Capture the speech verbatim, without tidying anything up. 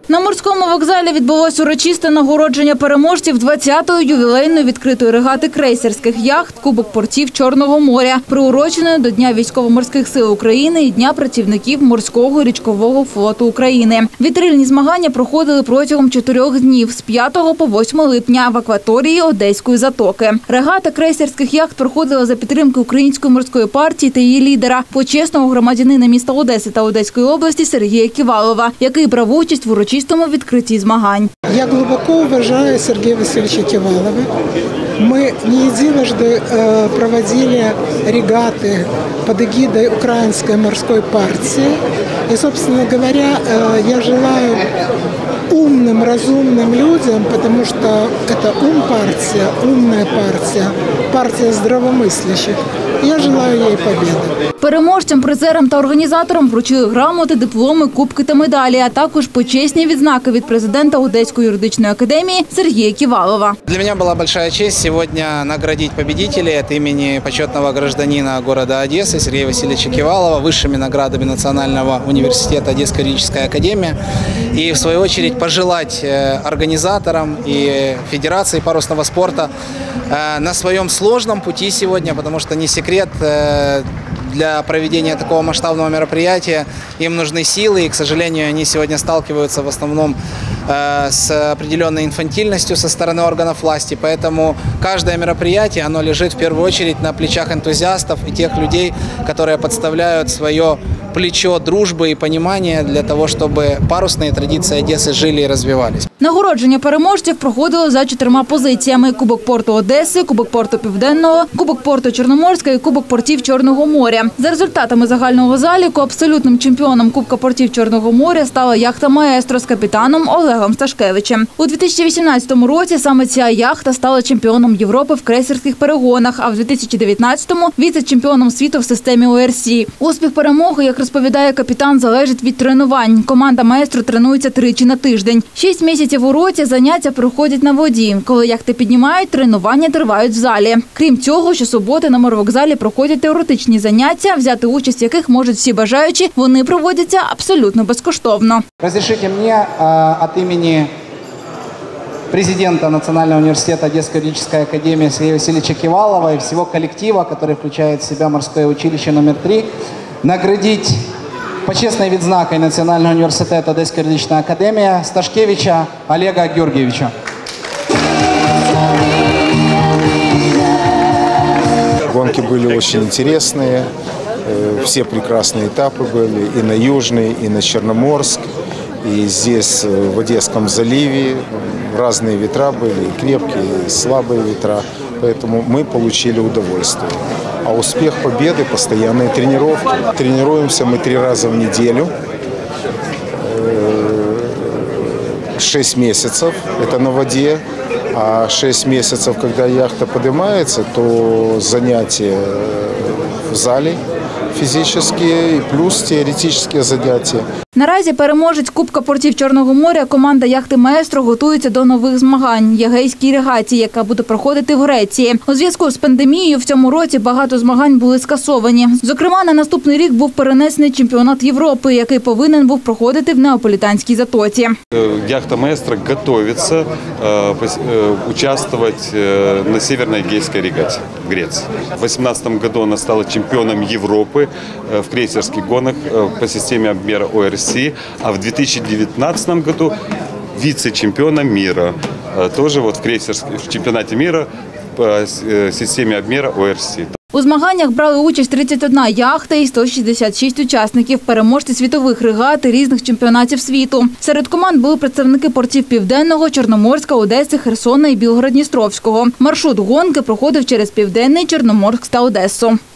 На морському вокзалі відбулось урочисте нагородження переможців двадцятої ювілейної відкритої регати крейсерських яхт «Кубок портів Чорного моря», приуроченої до Дня військово-морських сил України і Дня працівників морського і річкового флоту України. Вітрильні змагання проходили протягом чотирьох днів з п'ятого по восьме липня в акваторії Одеської затоки. Регата крейсерських яхт проходила за підтримки Української морської партії та її лідера, почесного громадянина міста Одеси та Одеської області Сергія Ківалова, який брав участь в урочистому відкритті змагань. Я глибоко вважаю Сергія Васильевича Ківалова. Мы не единожды э, проводили регаты под эгидой Украинской морской партии. И, собственно говоря, э, я желаю умным, разумным людям, потому что это ум-партия, умная партия, партия здравомыслящих. Я желаю ей победы. Переможцям, призерам та організаторам вручили грамоти, дипломи, кубки та медалі, а також почесні відзнаки від президента Одеської юридичної академії Сергія Ківалова. Для меня была большая честь сегодня наградить победителей от имени почетного гражданина города Одессы Сергея Васильевича Ківалова высшими наградами Национального университета Одесская юридическая академия. И в свою очередь пожелать организаторам и Федерации парусного спорта на своем сложном пути сегодня, потому что не секрет, для проведения такого масштабного мероприятия им нужны силы, и, к сожалению, они сегодня сталкиваются в основном э, с определенной инфантильностью со стороны органов власти. Поэтому каждое мероприятие, оно лежит в первую очередь на плечах энтузиастов и тех людей, которые подставляют свое плечо дружбы и понимания для того, чтобы парусные традиции Одессы жили и развивались. Нагородження переможців проходило за чотирма позиціями: Кубок порту Одеси, Кубок порту Південного, Кубок порту Чорноморська і Кубок портів Чорного моря. За результатами загального заліку абсолютним чемпіоном Кубка портів Чорного моря стала яхта «Маестро» з капітаном Олегом Сташкевичем. У дві тисячі вісімнадцятому році саме ця яхта стала чемпіоном Європи в крейсерських перегонах, а в дві тисячі дев'ятнадцятому – віце-чемпіоном світу в системі О Р Сі. Успіх перемоги, як розповідає капітан, залежить від тренувань. Команда «Маестро» тренується тричі на тиждень. Шість місяців у році заняття проходять на воді. Коли яхти піднімають, тренування тривають в залі. Крім цього, щосуботи на морвокзалі проходять теоретичні заняття, взяти участь в яких можуть всі бажаючі. Вони проводяться абсолютно безкоштовно. Разрешите мне от имени президента Национального университета Одесской юридической академии Сергея Васильевича Ківалова и всего коллектива, который включает в себя морское училище номер три, наградить почесной відзнакой Национального университета Одесская юридическая академия Сташкевича Олега Георгиевича. Гонки были очень интересные, все прекрасные этапы были и на Южный, и на Черноморск, и здесь в Одесском заливе разные ветра были, и крепкие, и слабые ветра, поэтому мы получили удовольствие. А успех победы – постоянные тренировки. Тренируемся мы три раза в неделю, шесть месяцев – это на воде, а шесть месяцев, когда яхта поднимается, то занятия в зале фізичні, плюс теоретичні заняття. Наразі переможець Кубка портів Чорного моря, команда яхти «Маестро» готується до нових змагань – Єгейській регаті, яка буде проходити в Греції. У зв'язку з пандемією в цьому році багато змагань були скасовані. Зокрема, на наступний рік був перенесений чемпіонат Європи, який повинен був проходити в Неаполітанській затоці. Яхта «Маестро» готується участвувати на Северной Егейской регате в Греції. В две тысячи восемнадцатом году она стала чемпионом Европы в крейсерских гонках по системе обмера О Р Сі, а в две тысячи девятнадцатом году вице-чемпионом мира, тоже вот в крейсерском в чемпионате мира по системе обмера О Р Сі. У змаганнях брали участь тридцять одна яхта і сто шістдесят шість учасників, переможці світових регат і різних чемпіонатів світу. Серед команд були представники портів Південного, Чорноморська, Одеси, Херсона і Білгород-Дністровського. Маршрут гонки проходив через Південний, Чорноморськ та Одесу.